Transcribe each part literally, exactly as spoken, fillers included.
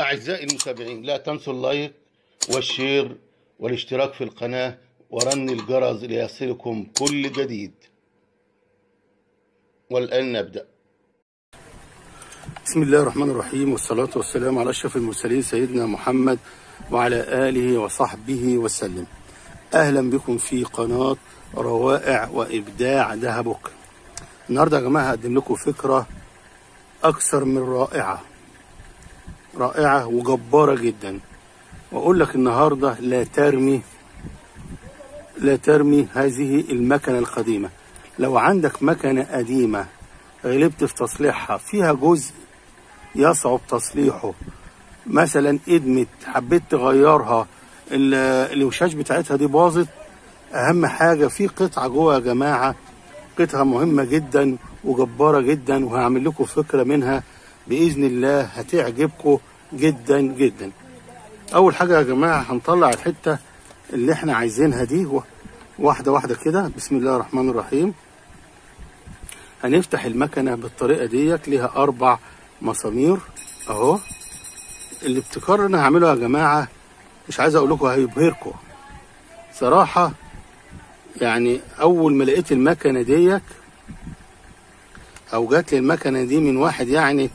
أعزائي المتابعين، لا تنسوا اللايك والشير والاشتراك في القناة ورن الجرس ليصلكم كل جديد. والآن نبدأ. بسم الله الرحمن الرحيم، والصلاة والسلام على أشرف المرسلين سيدنا محمد وعلى آله وصحبه وسلم. أهلا بكم في قناة روائع وإبداع دهبك. النهاردة يا جماعة هقدم لكم فكرة أكثر من رائعة رائعة وجبارة جدا، وأقول لك النهاردة لا ترمي لا ترمي هذه المكنة القديمة. لو عندك مكنة قديمة غلبت في تصليحها، فيها جزء يصعب تصليحه، مثلا ادمت حبيت تغيرها، الوشاش بتاعتها دي باظت، اهم حاجة في قطعة جوه يا جماعة، قطعة مهمة جدا وجبارة جدا، وهعمل لكم فكرة منها بإذن الله هتعجبكم جدا جدا. أول حاجة يا جماعة هنطلع الحتة اللي احنا عايزينها دي واحدة واحدة كده. بسم الله الرحمن الرحيم. هنفتح المكنة بالطريقة ديت، ليها أربع مسامير أهو. الابتكار اللي أنا هعمله يا جماعة مش عايز أقول لكم هيبهركم صراحة. يعني أول ما لقيت المكنة ديت أو جات لي المكنة دي من واحد، يعني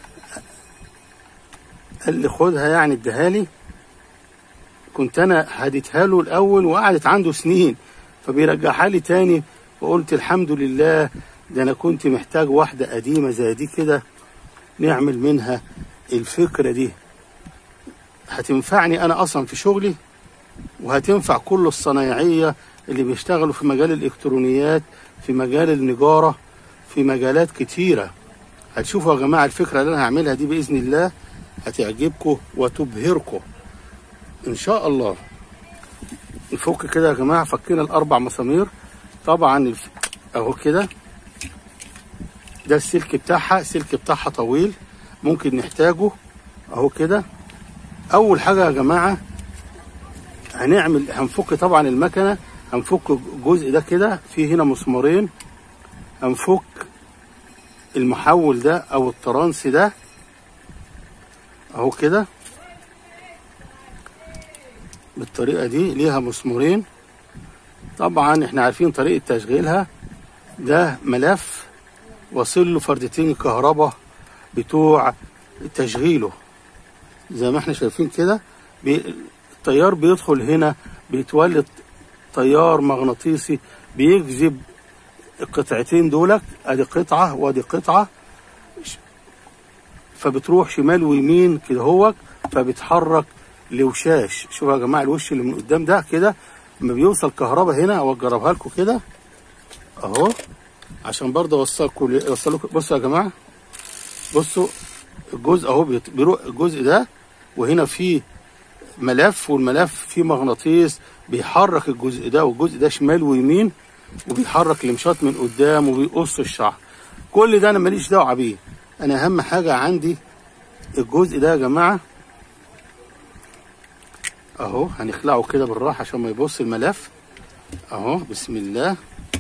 قال لي خدها، يعني اديها لي، كنت أنا هديتها له الأول وقعدت عنده سنين، فبيرجعها لي تاني، وقلت الحمد لله، ده أنا كنت محتاج واحدة قديمة زي دي كده نعمل منها الفكرة دي. هتنفعني أنا أصلا في شغلي، وهتنفع كل الصنايعية اللي بيشتغلوا في مجال الإلكترونيات، في مجال النجارة، في مجالات كتيرة. هتشوفوا يا جماعة الفكرة اللي أنا هعملها دي بإذن الله هتعجبكم وتبهركم إن شاء الله. نفك كده يا جماعة، فكينا الأربع مسامير طبعا أهو كده. ده السلك بتاعها، السلك بتاعها طويل ممكن نحتاجه أهو كده. أول حاجة يا جماعة هنعمل هنفك طبعا المكنة، هنفك الجزء ده كده، فيه هنا مسمارين، هنفك المحول ده او الترانس ده اهو كده بالطريقة دي، ليها مسمارين. طبعا احنا عارفين طريقة تشغيلها، ده ملف واصل له فردتين الكهرباء بتوع تشغيله زي ما احنا شايفين كده. التيار بيدخل هنا، بيتولد تيار مغناطيسي بيجذب القطعتين دولك، ادي قطعه وادي قطعه، فبتروح شمال ويمين كده هوك، فبتحرك لوشاش. شوفوا يا جماعه الوش اللي من قدام ده كده، لما بيوصل كهرباء هنا، او اجربها لكم كده اهو عشان برضه اوصلكم اوصلكم. بصوا يا جماعه، بصوا الجزء اهو بيروح الجزء ده، وهنا فيه ملف، والملف فيه مغناطيس بيحرك الجزء ده والجزء ده شمال ويمين، وبيحرك المشاط من قدام، وبيقص الشعر. كل ده انا ماليش دعوه بيه، انا اهم حاجه عندي الجزء ده يا جماعه اهو. هنخلعه كده بالراحه عشان ما يبص الملف اهو. بسم الله.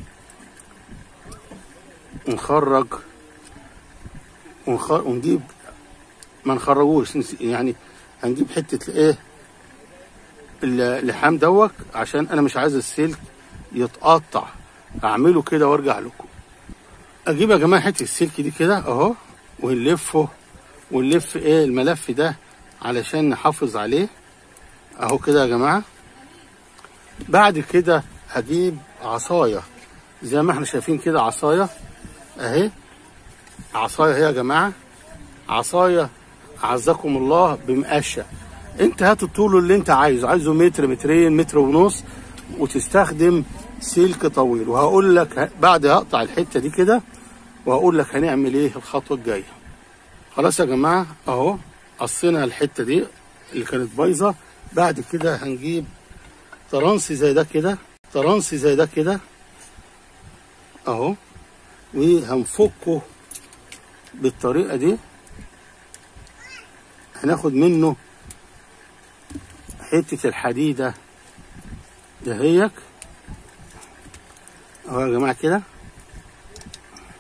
نخرج ونخرج ونجيب، ما نخرجوش يعني، هنجيب حته الايه اللحام دوت، عشان انا مش عايز السلك يتقطع. اعمله كده وارجع لكم. اجيب يا جماعه حته السلك دي كده اهو، ونلفه ونلف ايه الملف ده علشان نحافظ عليه اهو كده يا جماعه. بعد كده هجيب عصايه زي ما احنا شايفين كده، عصايه اهي، عصايه اهي يا جماعه، عصايه اعزكم الله بمقشه. انت هات الطول اللي انت عايزه، عايزه متر، مترين، متر ونص، وتستخدم سلك طويل. وهقول لك بعد هقطع الحته دي كده، وهقول لك هنعمل ايه الخطوه الجايه. خلاص يا جماعه اهو، قصينا الحته دي اللي كانت بايظه. بعد كده هنجيب ترانس زي ده كده، ترانس زي ده كده اهو، وهنفكه بالطريقه دي. هناخد منه حته الحديده دهيك اهو يا جماعه كده.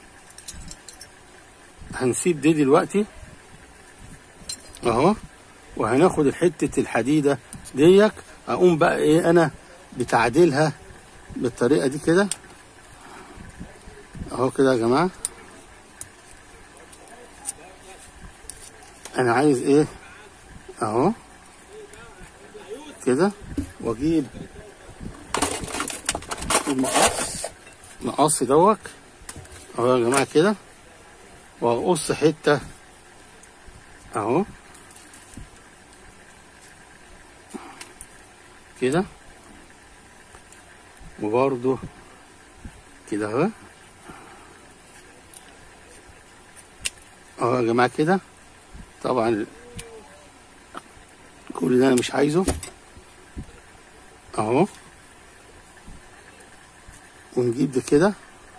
هنسيب دي دلوقتي اهو، وهناخد الحته الحديده ديك، اقوم بقى ايه انا بتعديلها بالطريقه دي كده اهو كده يا جماعه. انا عايز ايه اهو كده، واجيب المقص مقص دوت اهو يا جماعه كده، واقص حته اهو كده، وبرده كده اهو اهو يا جماعه كده. طبعا كل ده انا مش عايزه اهو. ونجيب ده كده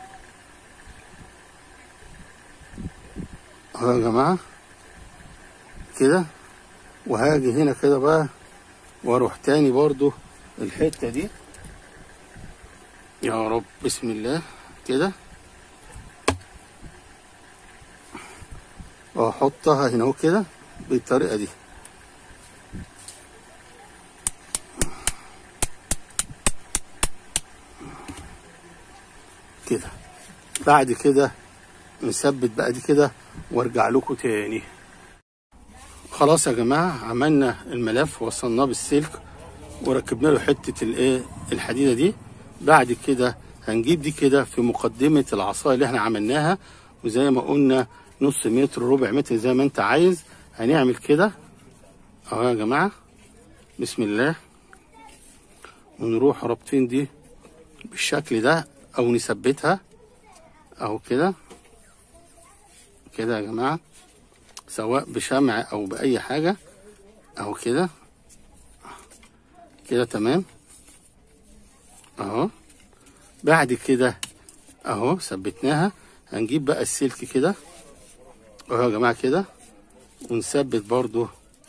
اهو يا جماعه كده، وهاجي هنا كده بقى واروح تاني برضو الحته دي يا رب بسم الله كده، واحطها هنا اهو كده بالطريقه دي كده. بعد كده نثبت بقى دي كده وارجع لكم تاني. خلاص يا جماعه عملنا الملف وصلناه بالسلك وركبنا له حته الايه الحديده دي. بعد كده هنجيب دي كده في مقدمه العصايه اللي احنا عملناها، وزي ما قلنا نص متر ربع متر زي ما انت عايز. هنعمل كده اهو يا جماعه بسم الله، ونروح رابطين دي بالشكل ده او نثبتها اهو كده كده يا جماعه، سواء بشمع او باي حاجه اهو كده كده تمام اهو. بعد كده اهو ثبتناها، هنجيب بقى السلك كده اهو يا جماعه كده، ونثبت برضو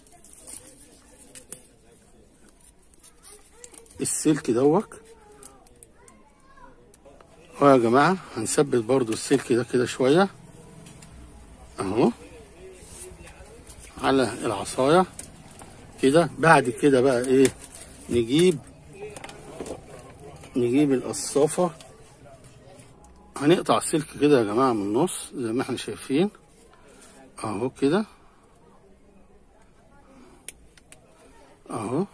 السلك دوت اهو يا جماعه. هنثبت برضو السلك ده كده شويه اهو على العصايه كده. بعد كده بقى ايه نجيب نجيب القصافه، هنقطع السلك كده يا جماعه من النص زي ما احنا شايفين اهو كده اهو.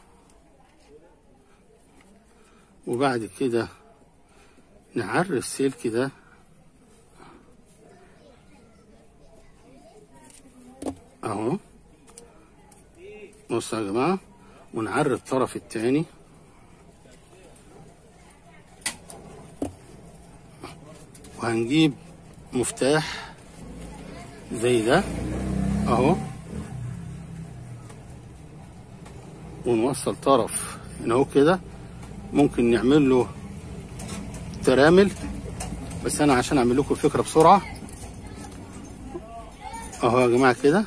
وبعد كده نعرف السلك ده اهو بصوا يا جماعه، ونعرف الطرف التاني وهنجيب مفتاح زي ده اهو، ونوصل طرف هنا اهو كده. ممكن نعمل له ترامل، بس انا عشان اعمل لكم الفكره بسرعه اهو يا جماعه كده.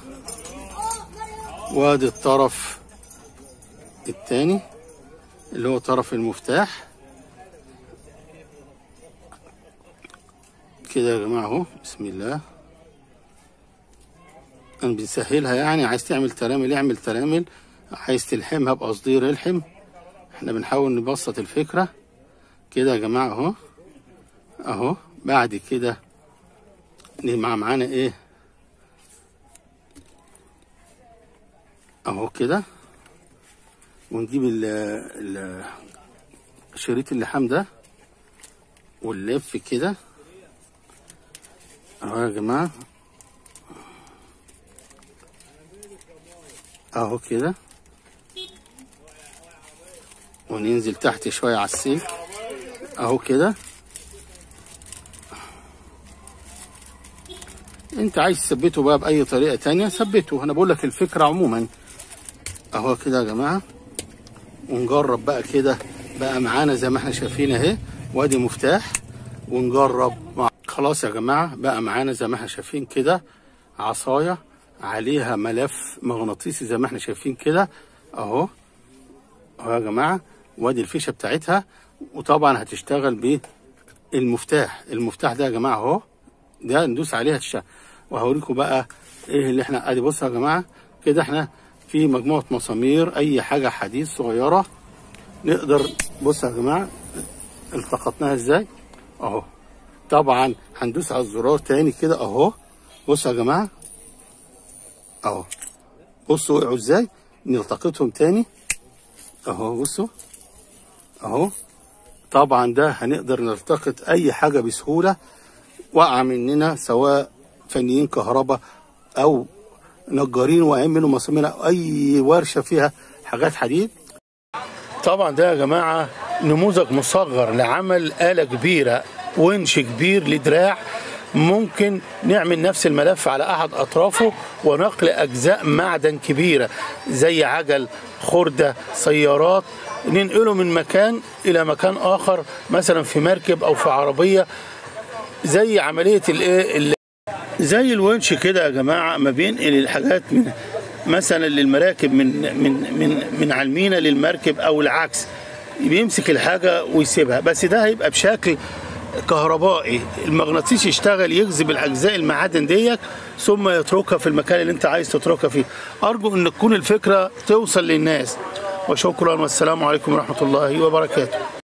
وادي الطرف التاني اللي هو طرف المفتاح كده يا جماعه اهو بسم الله. انا بنسهلها يعني، عايز تعمل ترامل اعمل ترامل، عايز تلحمها بقصدير الحم. احنا بنحاول نبسط الفكره كده يا جماعه اهو اهو. بعد كده نجمع معانا ايه اهو كده، ونجيب ال شريط اللحام ده ونلف كده اهو يا جماعه اهو كده، وننزل تحت شويه على السلك اهو كده. انت عايز تثبته بقى باي طريقه تانية ثبته، انا بقول لك الفكره عموما اهو كده يا جماعه. ونجرب بقى كده بقى معانا زي ما احنا شايفين اهي، وادي مفتاح ونجرب مع... خلاص يا جماعه بقى معانا زي ما احنا شايفين كده عصايه عليها ملف مغناطيسي زي ما احنا شايفين كده اهو اهو يا جماعه. وادي الفيشه بتاعتها، وطبعا هتشتغل بالمفتاح. المفتاح ده يا جماعه اهو، ده ندوس عليها تشتغل. وهوريكم بقى ايه اللي احنا ادي. بصوا يا جماعه كده احنا في مجموعة مسامير، أي حاجة حديد صغيرة نقدر. بصوا يا جماعة التقطناها ازاي اهو. طبعا هندوس على الزرار تاني كده اهو. بصوا يا جماعة اهو، بصوا وقعوا ازاي، نلتقطهم تاني اهو. بصوا اهو، طبعا ده هنقدر نلتقط اي حاجة بسهولة وقع مننا، سواء فنيين كهرباء او نجارين واقعين منهم مسامير او اي ورشة فيها حاجات حديد. طبعا ده يا جماعة نموذج مصغر لعمل آلة كبيرة، ونش كبير لدراع، ممكن نعمل نفس الملف على أحد أطرافه ونقل أجزاء معدن كبيرة زي عجل، خردة، سيارات، ننقله من مكان إلى مكان آخر، مثلا في مركب أو في عربية، زي عملية الإيه زي الونش كده يا جماعة، ما بينقل الحاجات من مثلا للمراكب من من من من على المينا للمركب او العكس، بيمسك الحاجه ويسيبها. بس ده هيبقى بشكل كهربائي، المغناطيس يشتغل يجذب الاجزاء المعادن ديت ثم يتركها في المكان اللي انت عايز تتركها فيه. ارجو ان تكون الفكره توصل للناس، وشكرا والسلام عليكم ورحمه الله وبركاته.